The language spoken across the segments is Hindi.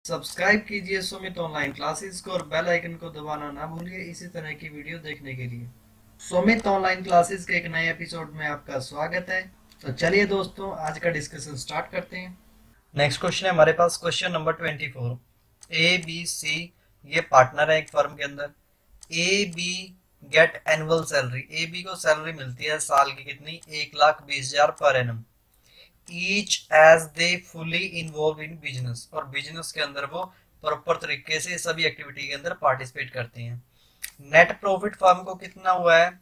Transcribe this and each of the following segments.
सब्सक्राइब कीजिए सुमित ऑनलाइन क्लासेस को और बेल आइकन को दबाना ना भूलिए इसी तरह की वीडियो देखने के लिए। सुमित ऑनलाइन क्लासेस के एक नए एपिसोड में आपका स्वागत है। तो चलिए दोस्तों, आज का डिस्कशन स्टार्ट करते हैं। नेक्स्ट क्वेश्चन है हमारे पास, question number 24। A B C ये पार्टनर है एक फर्म के अंदर। A B get annual salary, A B को सैलरी मिलती है साल की कितनी, 1,20,000 per each as they fully involve in business, और बिजनेस के अंदर वो प्रॉपर तरीके से सभी एक्टिविटी के अंदर पार्टिसिपेट करते हैं। नेट प्रॉफिट फर्म को कितना हुआ है,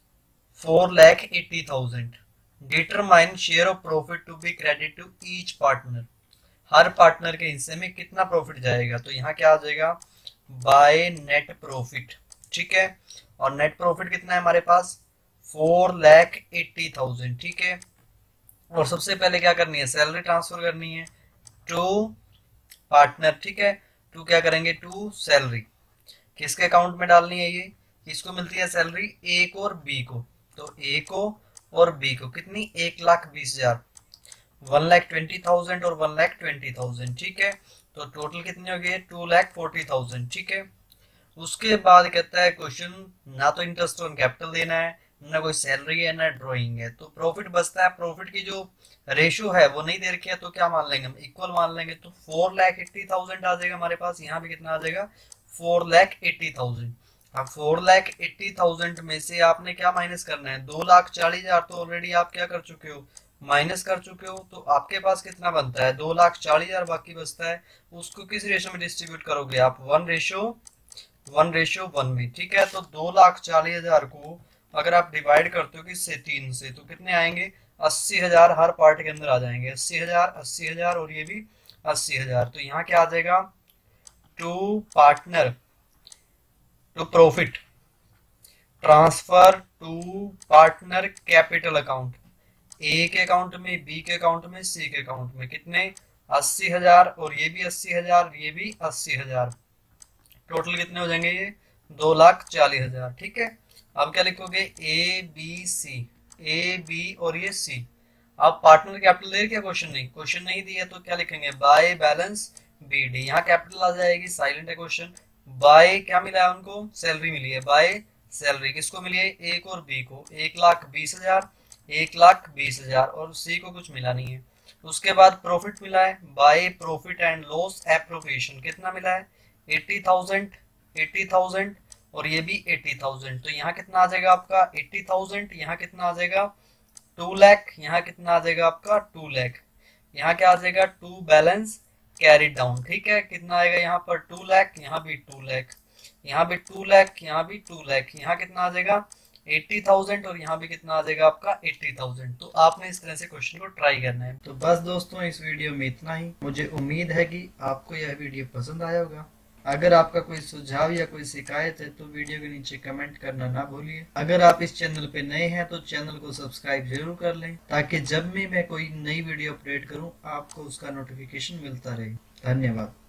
4,80,000। Determine share of profit to be credit to each partner, हर पार्टनर के हिस्से में कितना प्रॉफिट जाएगा। तो यहाँ क्या आ जाएगा, बाय नेट प्रॉफिट। ठीक है, और नेट प्रॉफिट कितना है हमारे पास, 4,80,000। ठीक है, और सबसे पहले क्या करनी है, सैलरी ट्रांसफर करनी है टू पार्टनर। ठीक है, टू क्या करेंगे, टू सैलरी। किसके अकाउंट में डालनी है ये, किसको मिलती है सैलरी, ए को और बी को। तो ए को और बी को कितनी, 1,20,000, 1,20,000 और 1,20,000। ठीक है, तो टोटल कितने हो गए, 2,40,000। ठीक है, उसके बाद कहता है क्वेश्चन, ना तो इंटरेस्ट ऑन कैपिटल देना है, ना कोई सैलरी है, ना ड्राइंग है, तो प्रॉफिट बचता है। प्रॉफिट की जो रेशियो है वो नहीं दे रखी है, तो क्या मान लेंगे हम, इक्वल मान लेंगे। तो 4,80,000 आ जाएगा हमारे पास, यहाँ भी कितना आ जाएगा, 4,80,000। अब 4,80,000 में से आपने क्या माइनस करना है, 2,40,000 तो ऑलरेडी आप क्या कर चुके हो, माइनस कर चुके हो। तो आपके पास कितना बनता है, 2,40,000 बाकी बचता है। उसको किस रेशियो में डिस्ट्रीब्यूट करोगे आप, 1:1 में। ठीक है, तो 2,40,000 को अगर आप डिवाइड करते हो किससे, 3 से, तो कितने आएंगे, 80,000 हर पार्ट के अंदर आ जाएंगे। 80,000, 80,000 और ये भी 80,000। तो यहाँ क्या आ जाएगा, to partner to profit transfer to partner capital account, A के अकाउंट में, बी के अकाउंट में, सी के अकाउंट में। कितने, 80,000 और ये भी 80,000, ये भी 80,000। टोटल कितने हो जाएंगे ये, 2,40,000। ठीक है, अब क्या लिखोगे, ए बी सी, ए बी और ये सी। अब पार्टनर कैपिटल दे क्या, क्वेश्चन नहीं दिया, तो क्या लिखेंगे, बाय बैलेंस बी डी। यहाँ कैपिटल आ जाएगी, साइलेंट है क्वेश्चन। बाय क्या मिला है उनको, सैलरी मिली है, बाय सैलरी किसको मिली है, ए को और बी को, 1,20,000, 1,20,000, और सी को कुछ मिला नहीं है। उसके बाद प्रॉफिट मिला है, by profit and loss appropriation, कितना मिला है, 80,000, 80,000 और ये भी 80,000। तो यहाँ कितना आ जाएगा आपका, 80,000, यहाँ कितना आ जाएगा, 2 लाख, यहाँ कितना आ जाएगा आपका, 2 लाख। यहाँ क्या आ जाएगा, टू बैलेंस कैरिड डाउन। ठीक है, कितना आएगा यहाँ पर, 2 लाख, यहाँ भी 2 लाख, यहाँ भी 2 लाख, यहाँ भी 2 लाख। यहाँ कितना आ जाएगा, 80,000 और यहाँ भी कितना आ जाएगा आपका, 80,000। तो आपने इस तरह से क्वेश्चन को ट्राई करना है। तो बस दोस्तों, इस वीडियो में इतना ही। मुझे उम्मीद है कि आपको यह वीडियो पसंद आया होगा। अगर आपका कोई सुझाव या कोई शिकायत है तो वीडियो के नीचे कमेंट करना ना भूलिए। अगर आप इस चैनल पे नए हैं तो चैनल को सब्सक्राइब जरूर कर लें, ताकि जब भी मैं कोई नई वीडियो अपडेट करूं आपको उसका नोटिफिकेशन मिलता रहे। धन्यवाद।